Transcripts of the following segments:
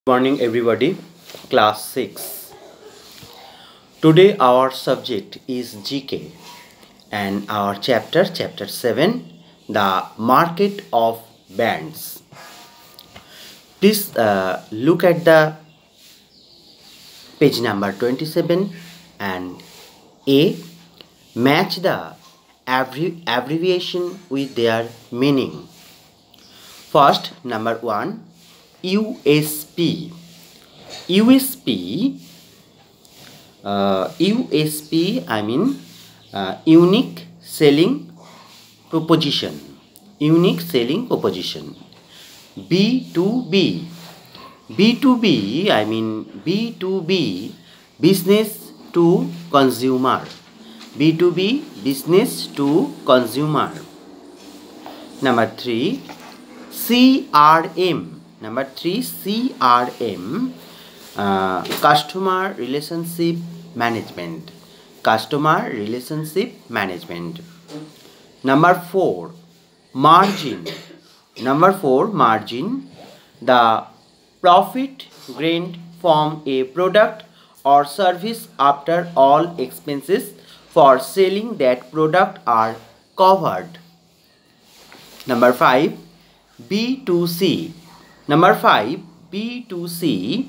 Good morning everybody, class 6. Today our subject is GK and our chapter 7, the market of bands. Please look at the page number 27 and A. Match the abbreviation with their meaning. First, number 1, USP. USP I mean unique selling proposition. Unique selling proposition. B2B. B2B I mean B2B, business to consumer. B2B, business to consumer. Number 3, CRM. Number 3, CRM, customer relationship management. Customer relationship management. Number 4, margin. Number 4, margin, the profit gained from a product or service after all expenses for selling that product are covered. Number 5, B2C. Number 5, B2C.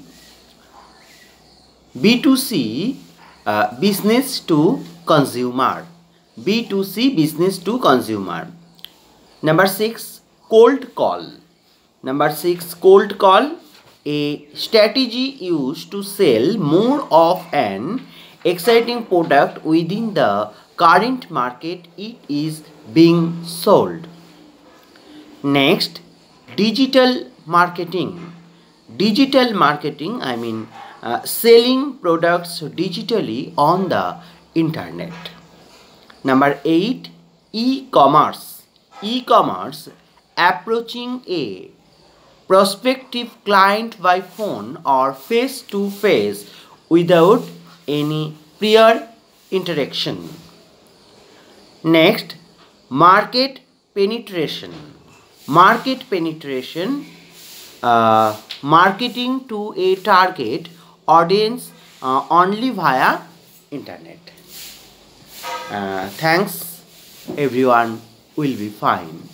B2C, business to consumer. B2C, business to consumer. Number 6, cold call. Number 6, cold call, a strategy used to sell more of an exciting product within the current market it is being sold. Next, digital marketing. Digital marketing I mean selling products digitally on the internet. Number 8, e-commerce. E-commerce, approaching a prospective client by phone or face to face without any prior interaction. Next, market penetration. Market penetration, marketing to a target audience only via internet. Thanks everyone, will be fine.